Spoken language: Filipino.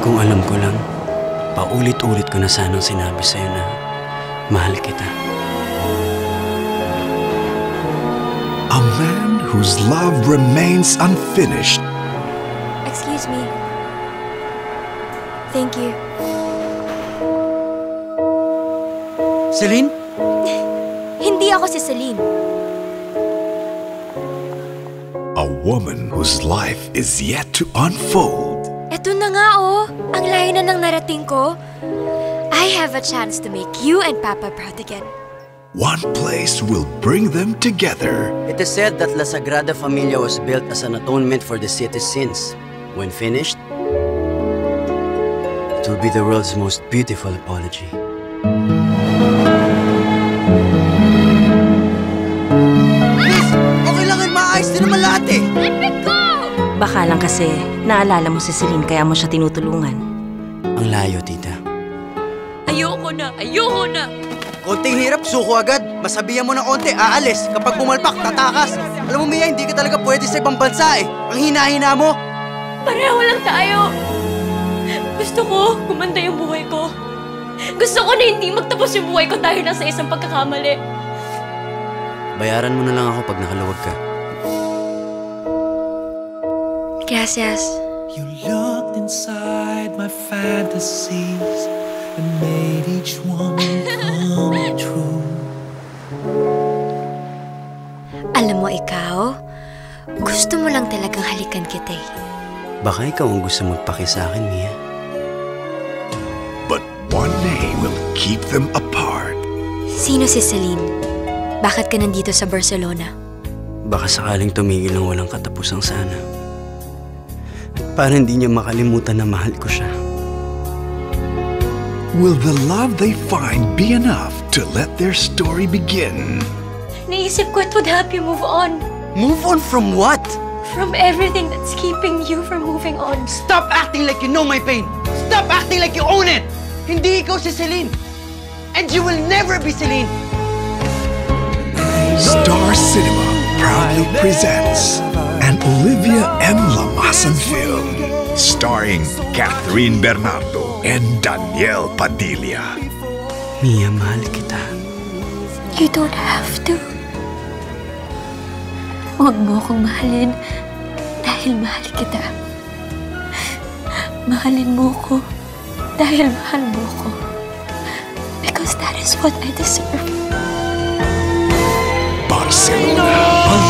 Kung alam ko lang, paulit-ulit ko na sanang sinabi sa'yo na mahal kita. A man whose love remains unfinished. Excuse me. Thank you. Celine? Hindi ako si Celine. A woman whose life is yet to unfold. Eto na nga oh, ang layo na ng narating ko. I have a chance to make you and Papa proud again. One place will bring them together. It is said that La Sagrada Familia was built as an atonement for the city's sins. When finished, it will be the world's most beautiful apology. Please! Okay lang yun, maayos din naman lahat eh! Let me go! Baka lang kasi naalala mo si Celine kaya mo siya tinutulungan. Ang layo, tita. Ayoko na! Ayoko na! Konting hirap, suko agad. Masabihan mo ng konti, aalis. Kapag bumalpak, tatakas. Alam mo, Mia, hindi ka talaga pwede sa ibang bansa eh. Ang hina-hina mo. Pareho lang tayo! Gusto ko, gumanda yung buhay ko. Gusto ko na hindi magtapos yung buhay ko dahil lang sa isang pagkakamali. Bayaran mo na lang ako pag nakaluwag ka. Gracias. You looked inside my fantasies and made each one come true. Alam mo ikaw, gusto mo lang talagang halikan kita eh. Baka ikaw ang gusto magpaki sa akin, Mia. But one day will keep them apart. Sino si Celine? Bakit ka nandito sa Barcelona? Baka sakaling tumigil ng walang katapusang sana. Para hindi niya makalimutan na mahal ko siya. Will the love they find be enough to let their story begin? Naisip ko it would help you move on. Move on from what? From everything that's keeping you from moving on. Stop acting like you know my pain. Stop acting like you own it. Hindi ikaw si Celine. And you will never be Celine. Star Cinema proudly presents an Olivia M. Lamasan film starring Catherine Bernardo and Daniel Padilla. Mia, mahal kita. You don't have to. Huwag mo akong mahalin dahil mahal kita. Mahalin mo ko dahil mahal mo ko. Because that is what I deserve. Barcelona, a